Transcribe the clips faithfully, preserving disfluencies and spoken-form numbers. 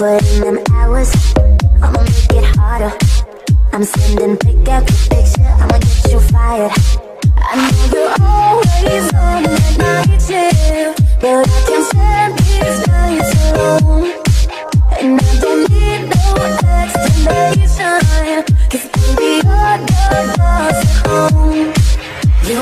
put in them hours, I'ma make it harder. I'm sending pick after picture, I'ma get you fired. I know you're always on that night shift, but I can't stand these nights alone. And I don't need no explanation, 'cause baby you're the boss at home. You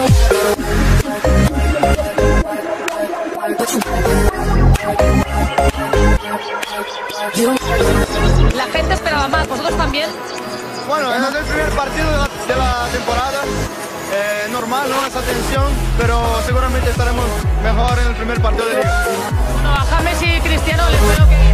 La gente esperaba más, ¿vosotros también? Bueno, es el primer partido de la, de la temporada, eh, normal, ¿no? Esa tensión, pero seguramente estaremos mejor en el primer partido de liga. No, a James y Cristiano les espero que...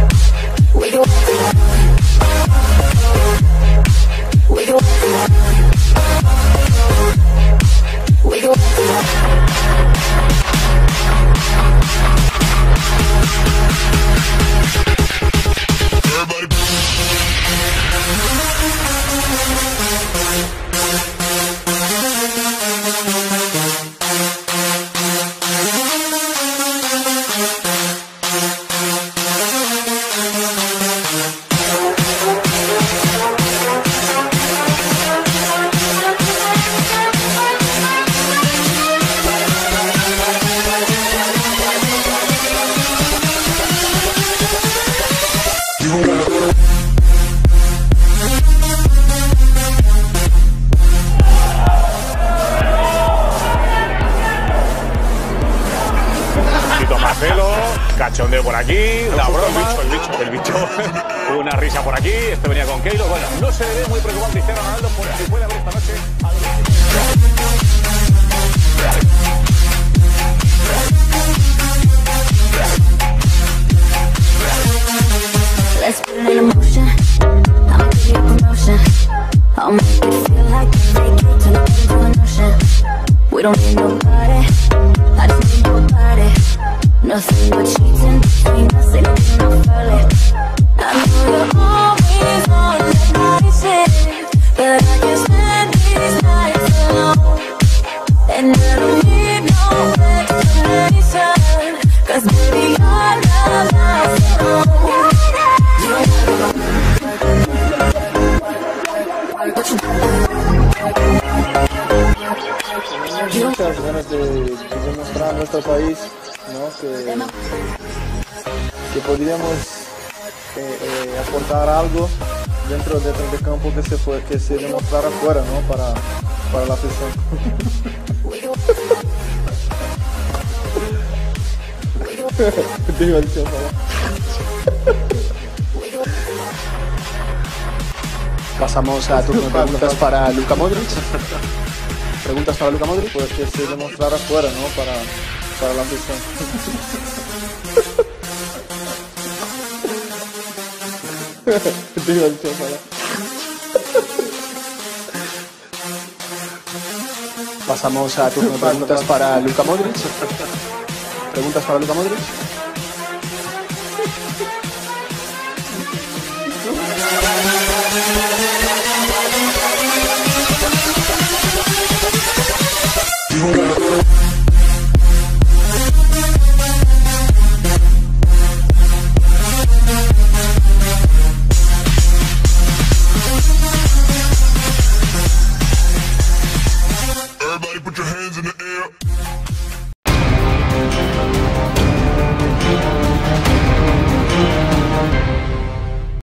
Marcelo, cachondeo por aquí, la broma, el bicho, el bicho, el bicho. Una risa por aquí, este venía con Keilo. Bueno, no se le ve muy preocupado a Cristiano Ronaldo por si puede haber esta noche let's put it in motion. I'll give you a promotion. I'll make it feel like a vacation till I'm into an ocean. We don't need nobody, I just need your body. Nothing but cheating between us, ain't no early. I know you're always on that night shift, but I can't stand these nights alone. And I don't need no explanation, 'cause baby you're the boss at home. Muchas ganas de, de demostrar a nuestro país, ¿no? que, que podríamos eh, eh, aportar algo dentro, dentro del campo que se, fue, que se demostrara fuera, ¿no? para, para la afición. Digo el tío, Pasamos a turno de preguntas para Luka Modric. ¿Preguntas para Luka Modric? Pues que se demostrara fuera, ¿no? Para, para la afición. Digo el tío, Pasamos a turno de preguntas para Luka Modric. ¿Preguntas para Luka Modric? Everybody put your hands in the air.